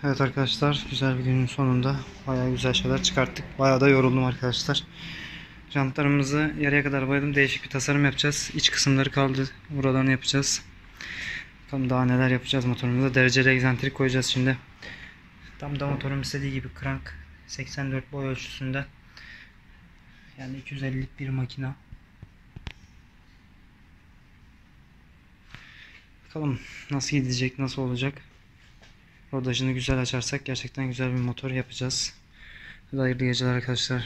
Evet arkadaşlar, güzel bir günün sonunda bayağı güzel şeyler çıkarttık. Bayağı da yoruldum arkadaşlar. Jantlarımızı yarıya kadar boyadım. Değişik bir tasarım yapacağız. İç kısımları kaldı. Buralarını yapacağız. Bakalım daha neler yapacağız motorumuza. Dereceli egzantrik koyacağız şimdi. Tam da motorun istediği gibi crank 84 boy ölçüsünde. Yani 250'lik bir makina. Bakalım nasıl gidecek, nasıl olacak. Rodajını güzel açarsak gerçekten güzel bir motor yapacağız. Hayırlı geceler arkadaşlar.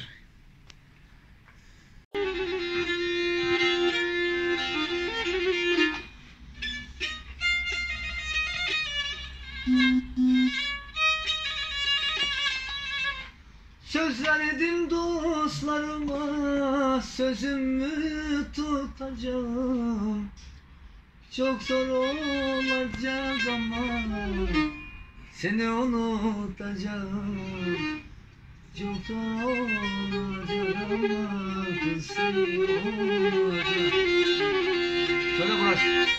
Söz verdim dostlarıma, sözümü tutacağım. Çok zor olacak ama seni unutacağım. Çok zor olacak ama seni unutacağım. Söyle Burak.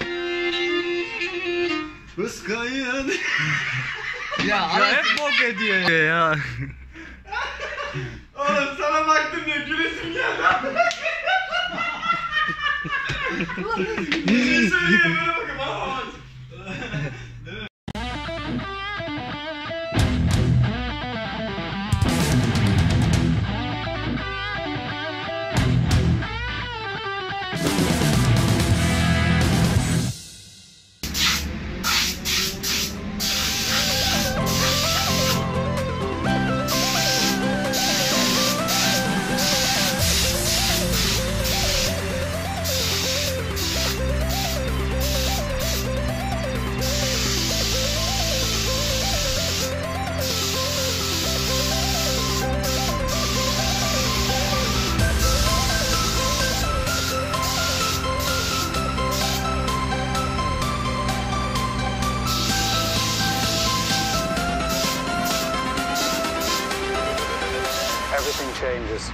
Kıskayın. Ya hep bok ediyor ya. Oğlum sana baktım ya, gülesim geldi. Ne söylüyor böyle bakın bana. Everything changes.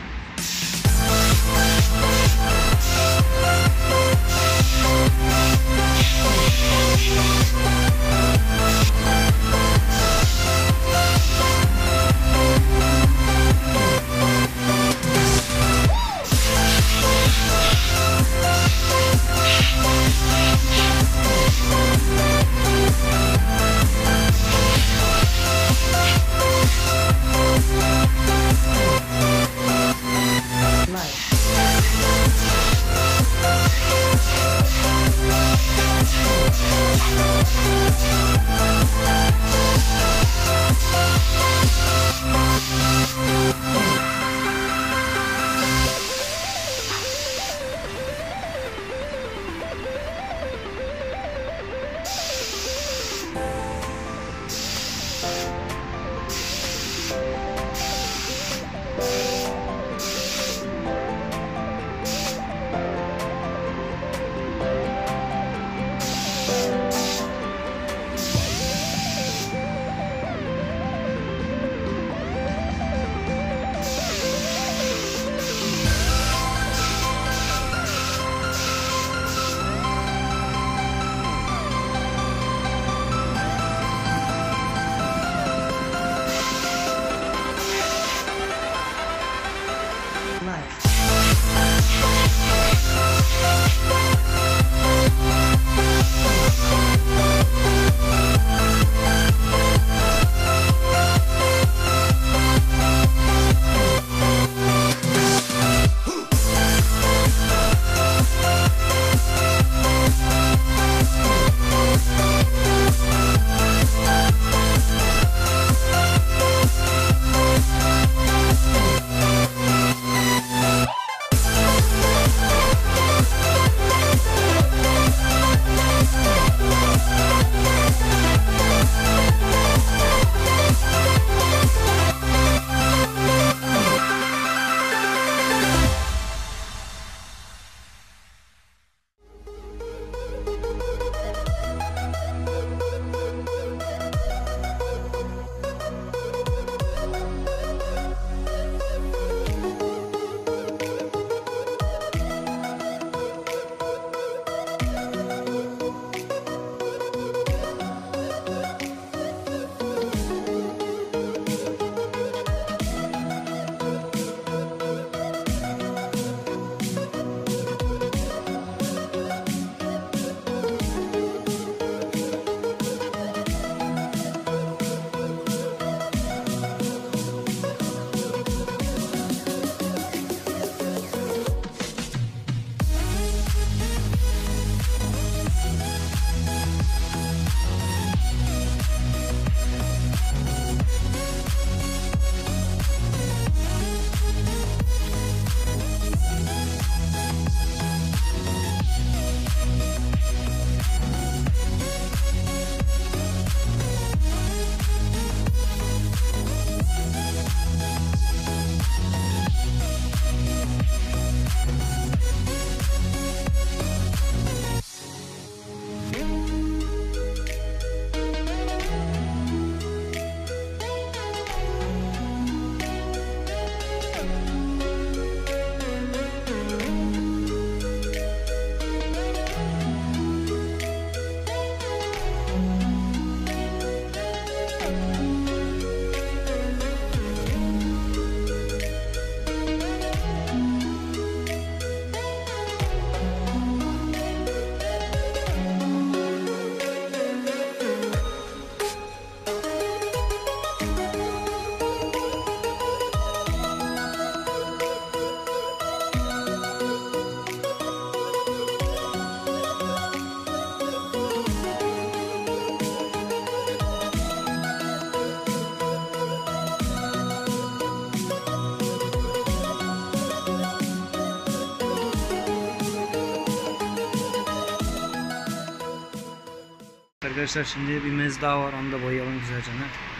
arkadaşlar, şimdi bir mez daha var, onu da boyayalım güzelce.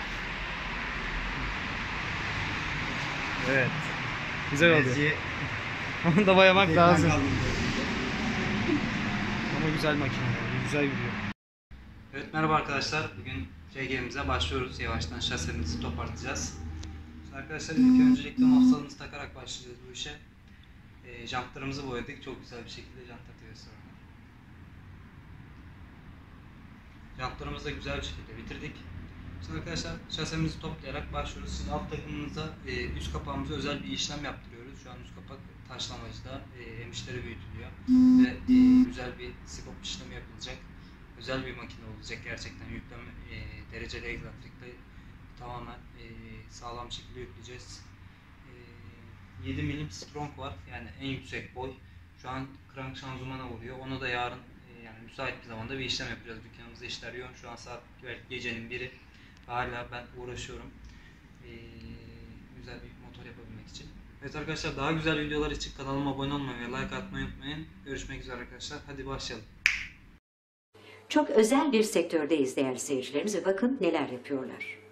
Evet. Güzel oldu. Onu da boyamak lazım. Ama güzel makine, güzel gidiyor. Evet, merhaba arkadaşlar. Bugün CG'mize başlıyoruz. Yavaştan şasemizi toparlayacağız. Şimdi arkadaşlar, ilk öncelikle mafsalımızı takarak başlayacağız bu işe. Jantlarımızı boyadık. Çok güzel bir şekilde jant takıyoruz sonra. Jantlarımızı da güzel bir şekilde bitirdik. Şimdi arkadaşlar, şasemizi toplayarak başlıyoruz. Şimdi alt takımımıza, üst kapağımıza özel bir işlem yaptırıyoruz. Şu an üst kapak taşlamacıda emişleri büyütülüyor. Ve güzel bir skop işlemi yapılacak. Özel bir makine olacak gerçekten. Yükleme dereceli egzantlikle tamamen sağlam bir şekilde yükleyeceğiz. 7 milim strong var, yani en yüksek boy. Şu an krank şanzımana vuruyor. Onu da yarın yani müsait bir zamanda bir işlem yapacağız. Dükkanımızda işler yoğun. Şu an saat belki gecenin biri. Hala ben uğraşıyorum. Güzel bir motor yapabilmek için. Evet arkadaşlar, daha güzel videolar için kanalıma abone olmayı ve like atmayı unutmayın. Görüşmek üzere arkadaşlar. Hadi başlayalım. Çok özel bir sektördeyiz değerli seyircilerimiz ve bakın neler yapıyorlar.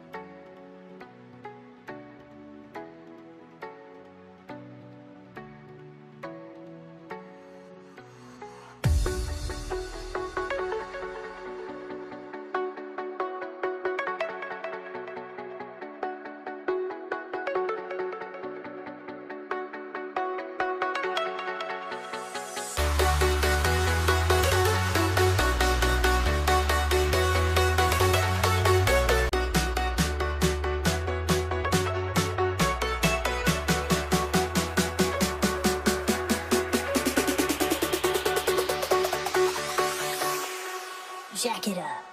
Jack it up.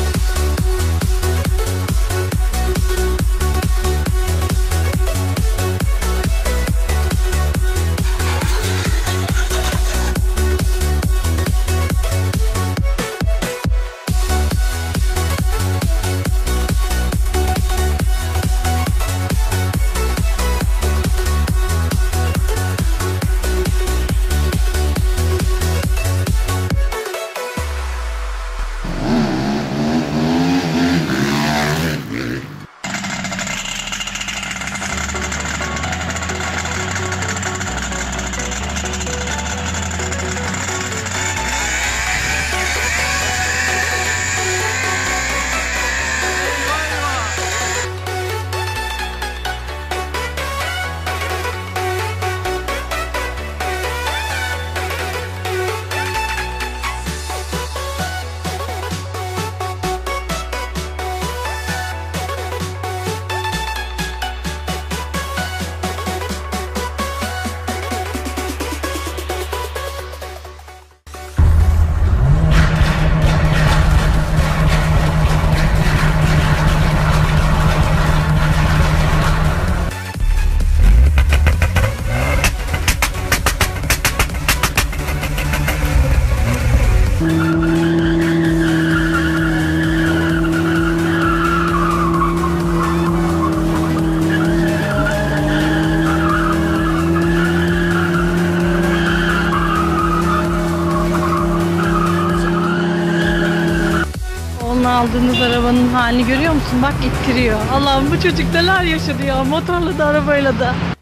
Aldığınız arabanın halini görüyor musun? Bak ittiriyor. Allah'ım, bu çocuk neler yaşadı ya. Motorla da arabayla da.